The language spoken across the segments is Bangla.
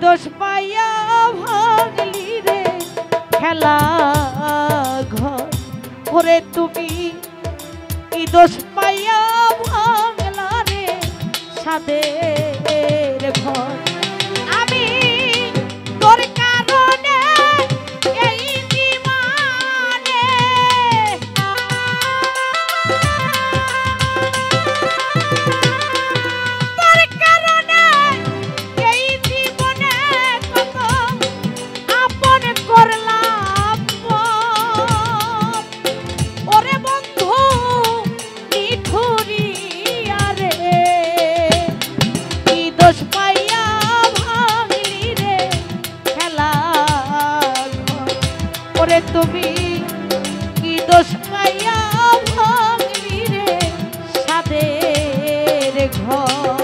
দোষ পাইয়া ভাঙলি রে খেলা ঘর ওরে তুমি কি দোষ পাইয়া ভাঙলা রে সাদের ঘর আমি তোর কারণে এই জীবনে তোর কারণে এই জীবনে কত আপন করলাম ওরে বন্ধু নিঠুরিয়া রে কি দোষ পাইয়া ভাঙলি রে খেলা ওরে তুমি কি দোষ পাইয়া ভাঙলি রে সাদের ঘর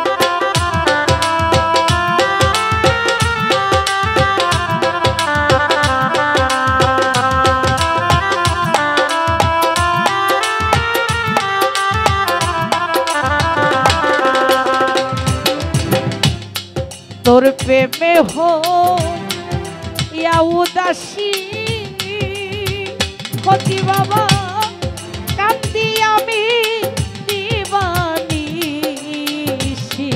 তোর প্রেমে হো ইয়া উদাসী ক্ষতি বাবা কান্দি আমি দিবানিসি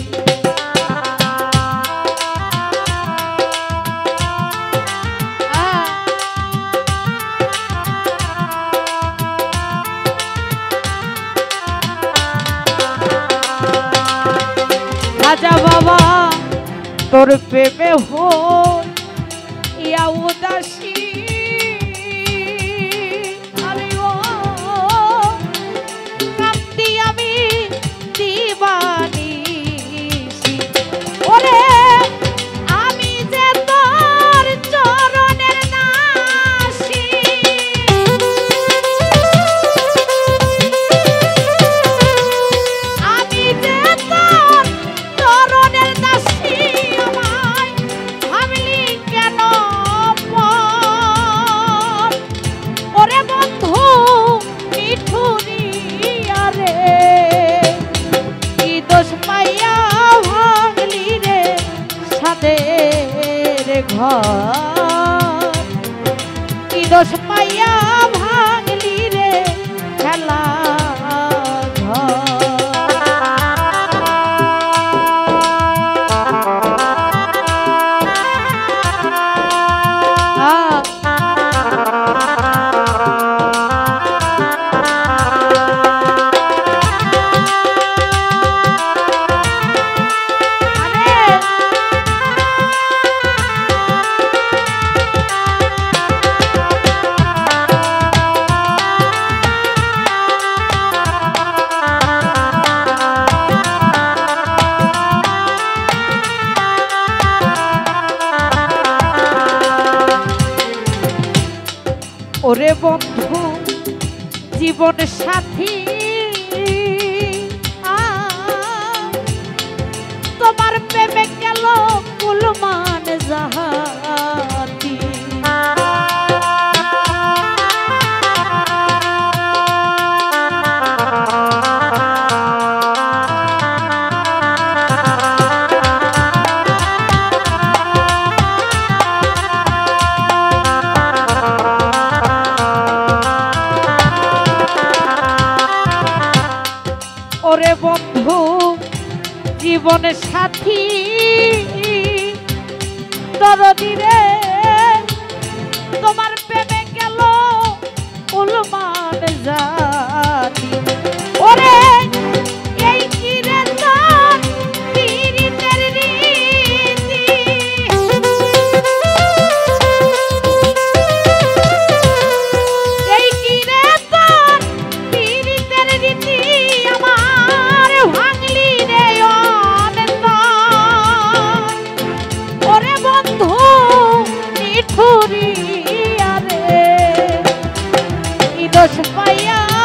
রাজা বাবা তোর প্রেমে হই ইয়া উদাসী আরে ও কান্দি আমি দিবানিসি ওরে আমি যে তোর চরণের দাসী আমি যে তোর চরণের দাসী আমায় ভাবলি কেন ওরে বন্ধু মিঠুরিয়া রে কি দোষ পাইয়া ভাঙলি রে সাদের ঘর কি দোষ পাইয়া ভাঙলি রে খেলা ওরে বন্ধু জীবন সাথী তোমার প্রেমে গেল কুলমান জাহাতি ওরে বন্ধু জীবন সাথী দরদি রে তোমার প্রেমে গেল উলমান জাতি ওরে এই কি রে তোর পীড়িতের রীতি এই কি রে তোর পীড়িতের রীতি আমার ভাঙলি রে ওরে বন্ধু নিঠুরিয়া রে কি দোষ পাইয়া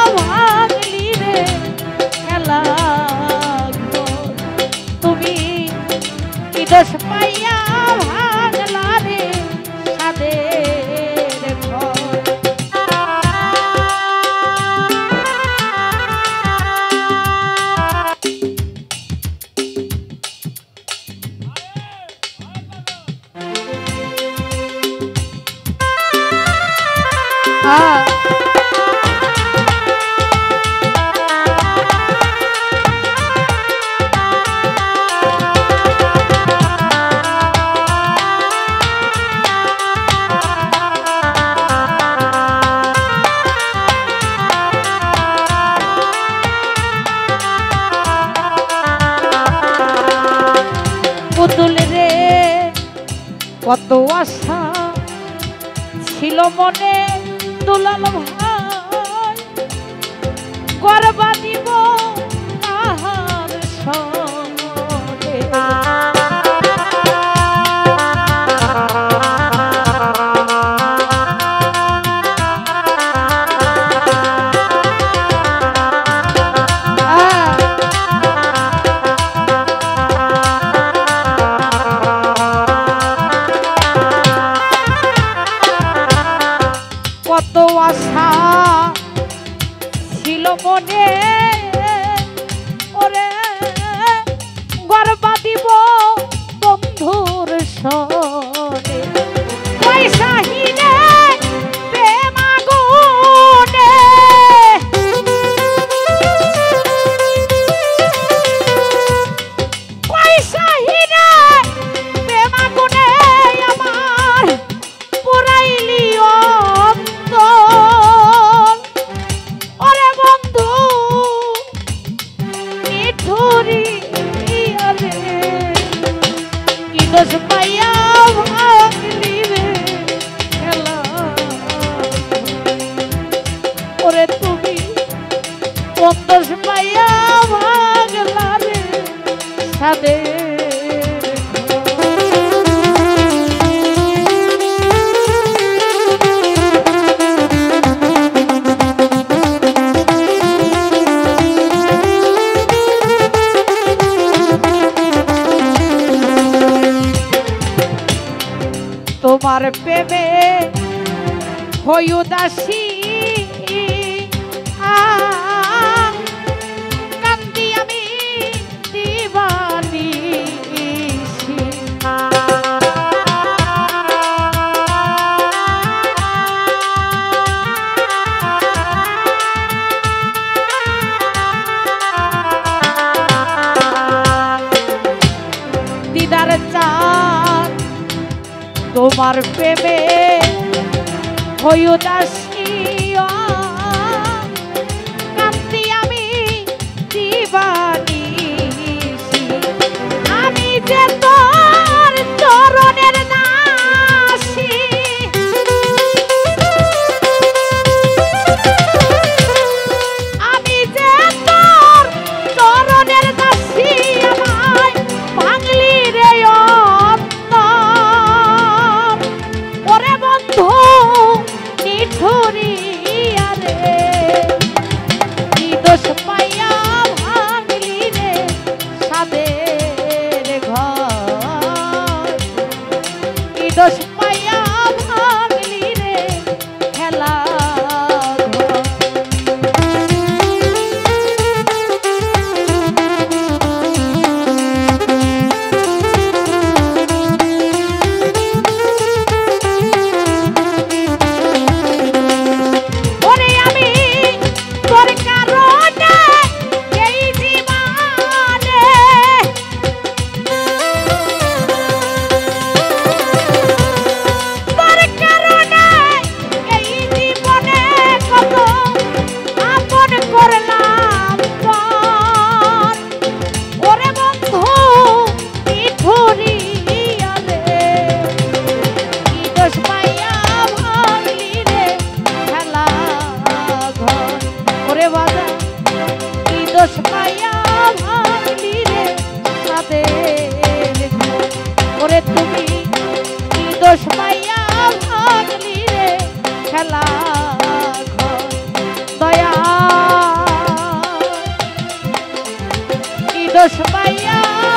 পুতুল রে কত আশা ছিল মনে দুলাল ভাই করবা দিব তাহার সনে কত আশা ছিল মনে ওরে গর্বা দিব বন্ধুর সনে পয়সা হিনে প্রেম আগুনে পয়সা হিনে প্রেম আগুনে আমার পুরাইলি ওরে বন্ধু নিঠুরি রে কি দোষ পাইয়া ভাগলি রে খেলা ওরে তুমি কোন দোষ পাইয়া ভাগলা রে সাদে তোমার প্রেমে হই উদাসী কান্দি আমি দিবানিশি দিদার চাঁদ তোমার প্রেমে হই উদাসী কান্দি আমি দিবানিশি আমি যে তোর চরণের দাসী আমি যে তোর চরণের দাসী আমায় ভাঙলি রে ওরে বন্ধু নিঠুরিয়া রে কি দোষ পাইয়া ভাঙলি রে সাদের ঘর কি দোষ পাইয়া ভাঙলি রে খেলা ওরে তুমি কি দোষ পাইয়া ভাগলি রে খেলা দয়া কি দোষ পাইয়া